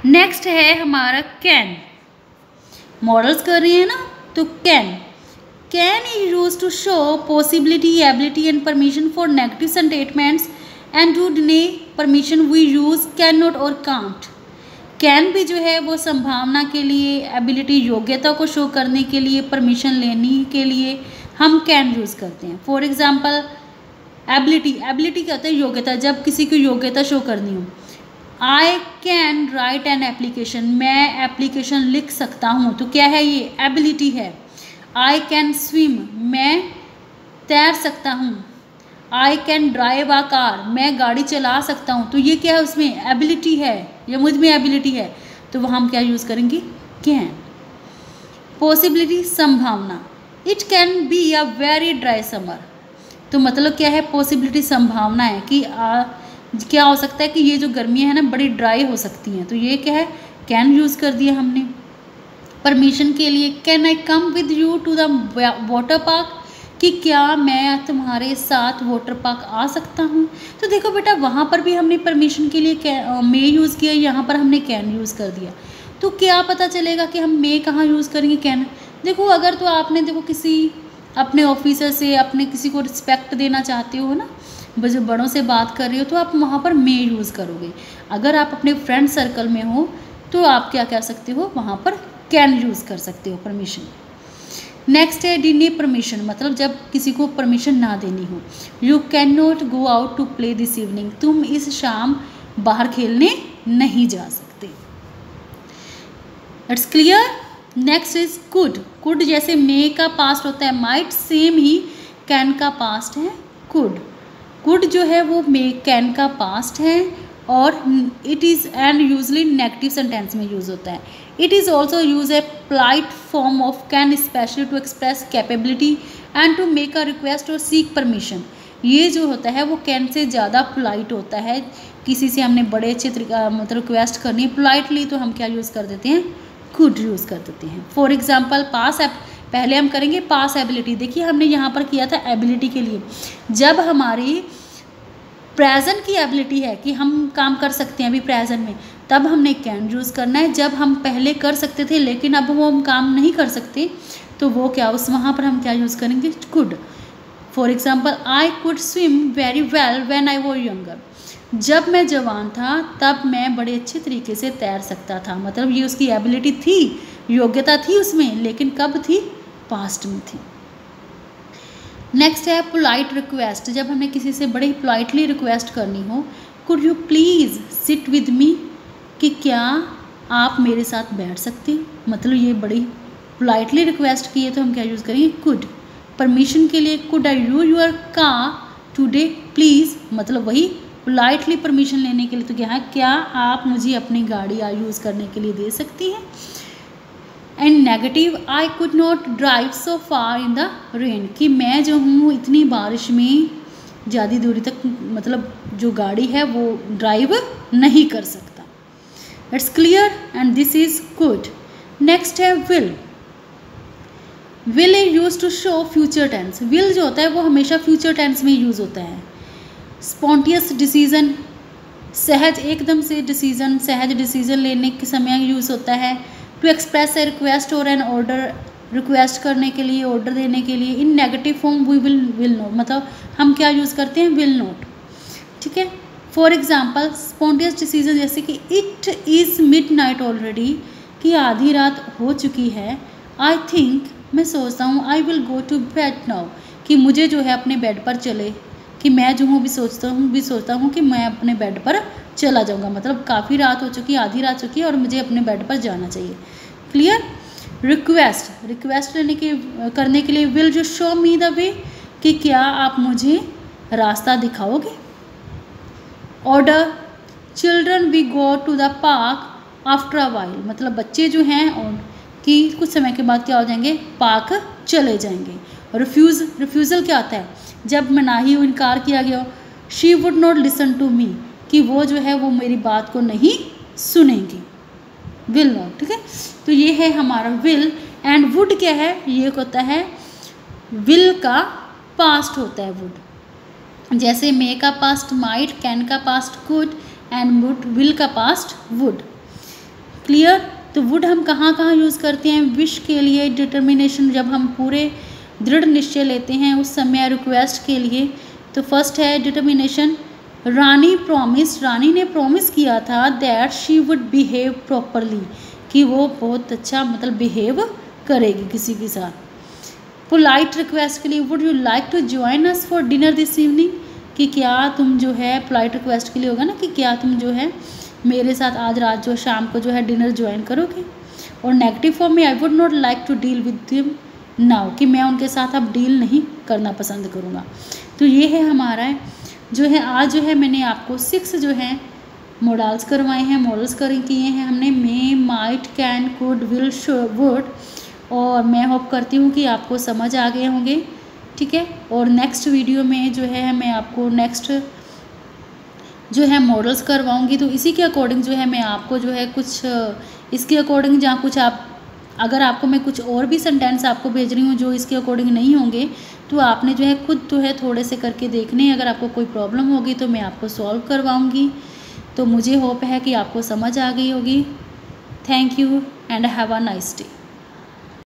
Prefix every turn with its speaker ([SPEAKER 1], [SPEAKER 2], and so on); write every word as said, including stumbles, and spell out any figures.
[SPEAKER 1] Next है हमारा can. Models कर रहे हैं ना, तो can can is use to show possibility, ability and permission for negative statements and to deny permission we use can not और कांट। कैन भी जो है वो संभावना के लिए, एबिलिटी योग्यता को शो करने के लिए, परमिशन लेने के लिए हम कैन यूज़ करते हैं। फॉर एग्जांपल एबिलिटी, एबिलिटी क्या होता है? योग्यता, जब किसी की योग्यता शो करनी हो। I can write an application, मैं एप्लीकेशन लिख सकता हूँ, तो क्या है ये? एबिलिटी है। आई कैन स्विम, मैं तैर सकता हूँ। I can drive a car, मैं गाड़ी चला सकता हूँ, तो ये क्या है? उसमें एबिलिटी है, ये मुझ में एबिलिटी है, तो वह हम क्या यूज़ करेंगे? कैन। पॉसिबिलिटी, संभावना, it can be a very dry summer, तो मतलब क्या है? पॉसिबिलिटी, संभावना है कि आ, क्या हो सकता है कि ये जो गर्मियाँ हैं ना बड़ी ड्राई हो सकती हैं, तो ये क्या है? कैन यूज़ कर दिया हमने। परमिशन के लिए can I come with you to the water park, कि क्या मैं तुम्हारे साथ वाटर पार्क आ सकता हूँ। तो देखो बेटा, वहाँ पर भी हमने परमिशन के लिए मे यूज़ किया, यहाँ पर हमने कैन यूज़ कर दिया, तो क्या पता चलेगा कि हम मे कहाँ यूज़ करेंगे? कैन। देखो अगर तो आपने देखो किसी अपने ऑफिसर से, अपने किसी को रिस्पेक्ट देना चाहते हो ना, जो बड़ों से बात कर रहे हो, तो आप वहाँ पर मे यूज़ करोगे। अगर आप अपने फ्रेंड सर्कल में हो तो आप क्या कर सकते हो? वहाँ पर कैन यूज़ कर सकते हो, परमिशन। नेक्स्ट है डिने परमिशन, मतलब जब किसी को परमिशन ना देनी हो। You can not go out to play this evening, तुम इस शाम बाहर खेलने नहीं जा सकते। It's clear. Next is could. Could जैसे मे का पास्ट होता है माइट, सेम ही कैन का पास्ट है कुड। कुड जो है वो मे कैन का पास्ट है और it is and usually negative sentence में यूज़ होता है। It is also use a polite form of can specially to express capability and to make a request और सीक परमिशन। ये जो होता है वो कैन से ज़्यादा पोलाइट होता है। किसी से हमने बड़े अच्छे तरीका मतलब रिक्वेस्ट करनी है पोलाइटली, तो हम क्या यूज़ कर देते हैं? कुड यूज़ कर देते हैं। फॉर एग्जाम्पल पास एप, पहले हम करेंगे पास एबिलिटी। देखिए हमने यहाँ पर किया था एबिलिटी के लिए, जब हमारी प्रेजेंट की एबिलिटी है कि हम काम कर सकते हैं अभी प्रेजेंट में, तब हमने कैन यूज़ करना है। जब हम पहले कर सकते थे लेकिन अब वो हम काम नहीं कर सकते, तो वो क्या उस वहाँ पर हम क्या यूज़ करेंगे? Could. For example I could swim very well when I was younger, जब मैं जवान था तब मैं बड़े अच्छे तरीके से तैर सकता था। मतलब ये उसकी एबिलिटी थी, योग्यता थी उसमें, लेकिन कब थी? पास्ट में थी। नेक्स्ट है पोलाइट रिक्वेस्ट, जब हमें किसी से बड़े पोलाइटली रिक्वेस्ट करनी हो। Could you please sit with me, कि क्या आप मेरे साथ बैठ सकते हो। मतलब ये बड़ी पोलाइटली रिक्वेस्ट की है, तो हम क्या यूज़ करेंगे? कुड। परमिशन के लिए could I you your car today please, मतलब वही पोलाइटली परमिशन लेने के लिए, तो क्या है? क्या आप मुझे अपनी गाड़ी यूज़ करने के लिए दे सकती हैं। And negative, I could not drive so far in the rain, कि मैं जो हूँ इतनी बारिश में ज़्यादा दूरी तक मतलब जो गाड़ी है वो ड्राइव नहीं कर सकता। It's clear and this is good. Next है will. Will is use to show future tense. Will जो होता है वो हमेशा फ्यूचर टेंस में यूज़ होता है। स्पॉन्टियस डिसीजन, सहज एकदम से डिसीजन, सहज डिसीजन लेने के समय यूज़ होता है। टू एक्सप्रेस ए रिक्वेस्ट और एन ऑर्डर, रिक्वेस्ट करने के लिए, ऑर्डर देने के लिए। In negative form we will will not, मतलब हम क्या यूज़ करते हैं? Will not. ठीक है। फॉर एग्जाम्पल स्पॉन्टियस डिसीजन, जैसे कि it is midnight already, कि आधी रात हो चुकी है। आई थिंक, मैं सोचता हूँ, I will go to bed now, कि मुझे जो है अपने बेड पर चले, कि मैं जो हूँ भी सोचता हूँ भी सोचता हूँ कि मैं अपने बेड पर चला जाऊँगा। मतलब काफ़ी रात हो चुकी है, आधी रात चुकी है और मुझे अपने बेड पर जाना चाहिए। क्लियर। रिक्वेस्ट, रिक्वेस्ट लेने के करने के लिए विल जो शो मी द वे, कि क्या आप मुझे रास्ता दिखाओगे। Order, children we go to the park after a while, मतलब बच्चे जो हैं और कि कुछ समय के बाद क्या हो जाएंगे? पार्क चले जाएंगे। रिफ्यूज़, रिफ्यूज़ल क्या आता है? जब मनाही हो, इनकार किया गया हो। She would not listen to me, कि वो जो है वो मेरी बात को नहीं सुनेंगी। Will not. ठीक है, तो ये है हमारा विल। एंड वुड क्या है? ये होता है विल का पास्ट होता है वुड। जैसे मे का पास्ट माइट, कैन का past could and would, will का पास्ट वुड। क्लियर। तो वुड हम कहाँ कहाँ यूज़ करते हैं, विश के लिए, डिटर्मिनेशन जब हम पूरे दृढ़ निश्चय लेते हैं उस समय, रिक्वेस्ट के लिए। तो फर्स्ट है डिटर्मिनेशन, रानी प्रॉमिस, रानी ने प्रॉमिस किया था that she would behave properly, कि वो बहुत अच्छा मतलब बिहेव करेगी किसी के साथ। पोलाइट रिक्वेस्ट के लिए, would you like to join us for dinner this evening, कि क्या तुम जो है, पोलाइट रिक्वेस्ट के लिए होगा ना कि क्या तुम जो है मेरे साथ आज रात जो शाम को जो है डिनर ज्वाइन करोगे। और नेगेटिव फॉर्म में, I would not like to deal with them now, कि मैं उनके साथ अब डील नहीं करना पसंद करूँगा। तो ये है हमारा जो है आज जो है मैंने आपको सिक्स जो है मॉडल्स करवाए हैं, मॉडल्स कर किए हैं हमने, may, might, can, could, will, would. और मैं होप करती हूँ कि आपको समझ आ गए होंगे, ठीक है। और नेक्स्ट वीडियो में जो है मैं आपको नेक्स्ट जो है मॉडल्स करवाऊँगी, तो इसी के अकॉर्डिंग जो है मैं आपको जो है कुछ इसके अकॉर्डिंग जहाँ कुछ आप, अगर आपको मैं कुछ और भी सेंटेंस आपको भेज रही हूँ जो इसके अकॉर्डिंग नहीं होंगे, तो आपने जो है खुद जो है थोड़े से करके देखने, अगर आपको कोई प्रॉब्लम होगी तो मैं आपको सॉल्व करवाऊँगी। तो मुझे होप है कि आपको समझ आ गई होगी। Thank you and have a nice day.